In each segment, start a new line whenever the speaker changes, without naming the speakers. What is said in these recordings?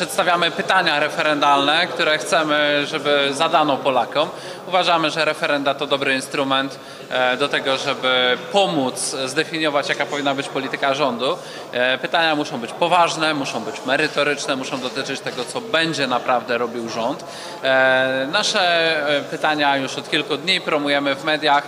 Przedstawiamy pytania referendalne, które chcemy, żeby zadano Polakom. Uważamy, że referenda to dobry instrument do tego, żeby pomóc zdefiniować, jaka powinna być polityka rządu. Pytania muszą być poważne, muszą być merytoryczne, muszą dotyczyć tego, co będzie naprawdę robił rząd. Nasze pytania już od kilku dni promujemy w mediach.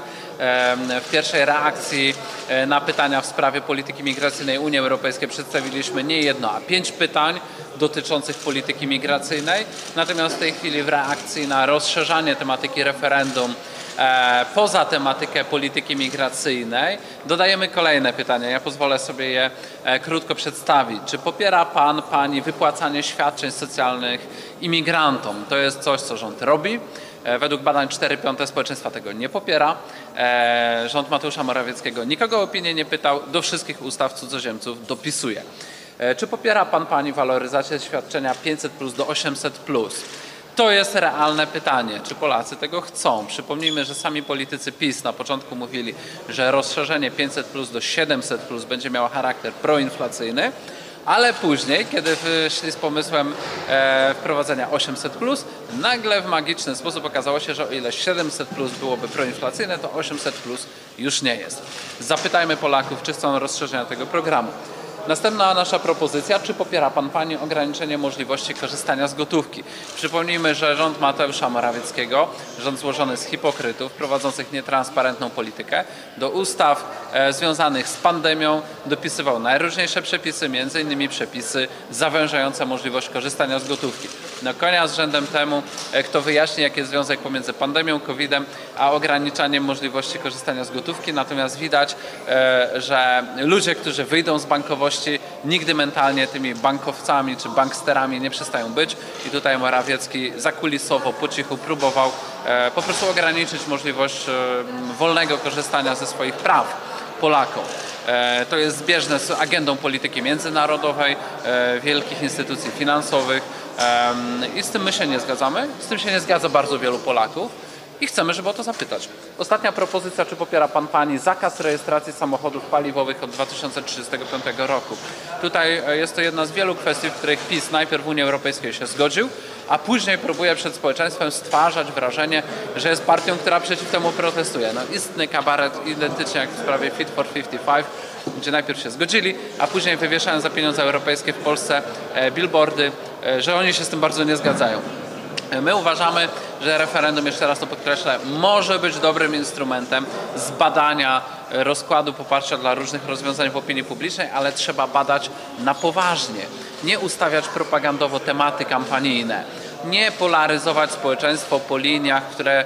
W pierwszej reakcji na pytania w sprawie polityki migracyjnej Unii Europejskiej przedstawiliśmy nie jedno, a 5 pytań dotyczących polityki migracyjnej. Natomiast w tej chwili w reakcji na rozszerzanie tematyki referendum poza tematykę polityki migracyjnej dodajemy kolejne pytania. Ja pozwolę sobie je krótko przedstawić. Czy popiera pan, pani wypłacanie świadczeń socjalnych imigrantom? To jest coś, co rząd robi. Według badań 4/5 społeczeństwa tego nie popiera. Rząd Mateusza Morawieckiego nikogo o opinię nie pytał, do wszystkich ustaw cudzoziemców dopisuje. Czy popiera pan, pani waloryzację świadczenia 500+ do 800+? To jest realne pytanie, czy Polacy tego chcą. Przypomnijmy, że sami politycy PiS na początku mówili, że rozszerzenie 500+ do 700+ będzie miało charakter proinflacyjny, ale później, kiedy wyszli z pomysłem wprowadzenia 800+, nagle w magiczny sposób okazało się, że o ile 700+ byłoby proinflacyjne, to 800+ już nie jest. Zapytajmy Polaków, czy chcą rozszerzenia tego programu. Następna nasza propozycja, czy popiera pan, pani ograniczenie możliwości korzystania z gotówki? Przypomnijmy, że rząd Mateusza Morawieckiego, rząd złożony z hipokrytów prowadzących nietransparentną politykę, do ustaw związanych z pandemią dopisywał najróżniejsze przepisy, m.in. przepisy zawężające możliwość korzystania z gotówki. No konia z rzędem temu, kto wyjaśni, jaki jest związek pomiędzy pandemią, COVID-em, a ograniczaniem możliwości korzystania z gotówki. Natomiast widać, że ludzie, którzy wyjdą z bankowości, nigdy mentalnie tymi bankowcami czy banksterami nie przestają być i tutaj Morawiecki zakulisowo, po cichu próbował po prostu ograniczyć możliwość wolnego korzystania ze swoich praw Polakom. To jest zbieżne z agendą polityki międzynarodowej, wielkich instytucji finansowych i z tym my się nie zgadzamy. Z tym się nie zgadza bardzo wielu Polaków. I chcemy, żeby o to zapytać. Ostatnia propozycja, czy popiera pan, pani zakaz rejestracji samochodów paliwowych od 2035 roku. Tutaj jest to jedna z wielu kwestii, w których PiS najpierw w Unii Europejskiej się zgodził, a później próbuje przed społeczeństwem stwarzać wrażenie, że jest partią, która przeciw temu protestuje. No, istny kabaret, identycznie jak w sprawie Fit for 55, gdzie najpierw się zgodzili, a później wywieszają za pieniądze europejskie w Polsce billboardy, że oni się z tym bardzo nie zgadzają. My uważamy, że referendum, jeszcze raz to podkreślę, może być dobrym instrumentem zbadania rozkładu poparcia dla różnych rozwiązań w opinii publicznej, ale trzeba badać na poważnie, nie ustawiać propagandowo tematy kampanijne, nie polaryzować społeczeństwo po liniach, które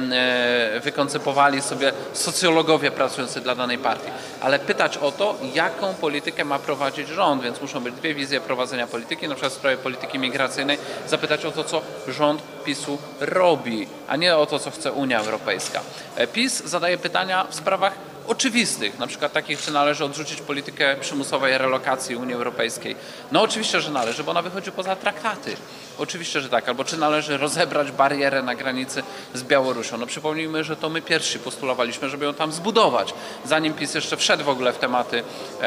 wykoncypowali sobie socjologowie pracujący dla danej partii, ale pytać o to, jaką politykę ma prowadzić rząd, więc muszą być dwie wizje prowadzenia polityki, na przykład w sprawie polityki migracyjnej, zapytać o to, co rząd PiS-u robi, a nie o to, co chce Unia Europejska. PiS zadaje pytania w sprawach oczywistych, na przykład takich, czy należy odrzucić politykę przymusowej relokacji Unii Europejskiej. No oczywiście, że należy, bo ona wychodzi poza traktaty. Oczywiście, że tak. Albo czy należy rozebrać barierę na granicy z Białorusią. No przypomnijmy, że to my pierwsi postulowaliśmy, żeby ją tam zbudować. Zanim PiS jeszcze wszedł w ogóle w tematy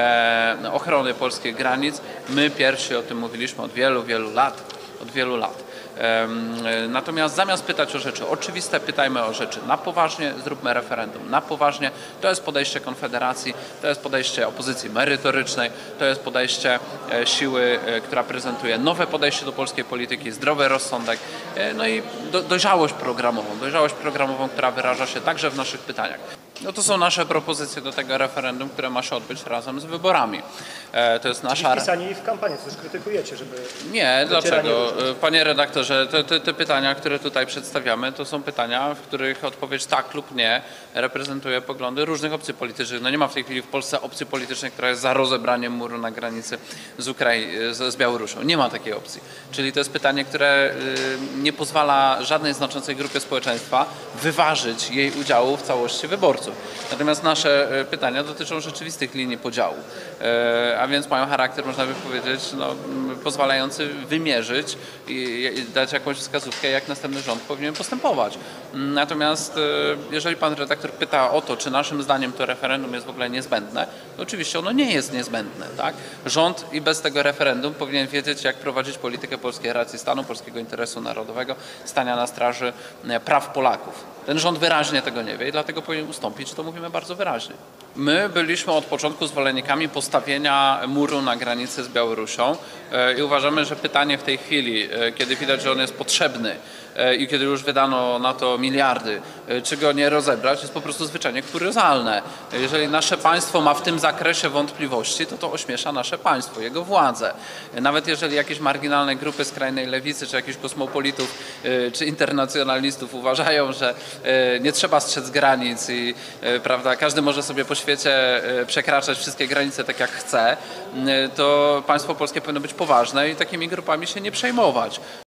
ochrony polskich granic, my pierwsi o tym mówiliśmy od wielu, wielu lat. Od wielu lat. Natomiast zamiast pytać o rzeczy oczywiste, pytajmy o rzeczy na poważnie, zróbmy referendum na poważnie. To jest podejście Konfederacji, to jest podejście opozycji merytorycznej, to jest podejście siły, która prezentuje nowe podejście do polskiej polityki, zdrowy rozsądek, no i dojrzałość programową, która wyraża się także w naszych pytaniach. No to są nasze propozycje do tego referendum, które ma się odbyć razem z wyborami. To jest nasza...
Czyli wpisani w kampanię, coś krytykujecie, żeby...
Nie, dlaczego? Panie redaktorze, te pytania, które tutaj przedstawiamy, to są pytania, w których odpowiedź tak lub nie reprezentuje poglądy różnych opcji politycznych. No nie ma w tej chwili w Polsce opcji politycznej, która jest za rozebraniem muru na granicy z Białorusią. Nie ma takiej opcji. Czyli to jest pytanie, które nie pozwala żadnej znaczącej grupie społeczeństwa wyważyć jej udziału w całości wyborców. sposób. Natomiast nasze pytania dotyczą rzeczywistych linii podziału, a więc mają charakter, można by powiedzieć, pozwalający wymierzyć i dać jakąś wskazówkę, jak następny rząd powinien postępować. Natomiast jeżeli pan redaktor pyta o to, czy naszym zdaniem to referendum jest w ogóle niezbędne, to oczywiście ono nie jest niezbędne. Tak? Rząd i bez tego referendum powinien wiedzieć, jak prowadzić politykę polskiej racji stanu, polskiego interesu narodowego, stania na straży praw Polaków. Ten rząd wyraźnie tego nie wie i dlatego powinien ustąpić, to mówimy bardzo wyraźnie. My byliśmy od początku zwolennikami postawienia muru na granicy z Białorusią i uważamy, że pytanie w tej chwili, kiedy widać, że on jest potrzebny i kiedy już wydano na to miliardy, czy go nie rozebrać, jest po prostu zwyczajnie kuriozalne. Jeżeli nasze państwo ma w tym zakresie wątpliwości, to ośmiesza nasze państwo, jego władze. Nawet jeżeli jakieś marginalne grupy skrajnej lewicy, czy jakichś kosmopolitów, czy internacjonalistów uważają, że nie trzeba strzec granic i prawda, każdy może sobie po świecie przekraczać wszystkie granice tak jak chce, to państwo polskie powinno być poważne i takimi grupami się nie przejmować.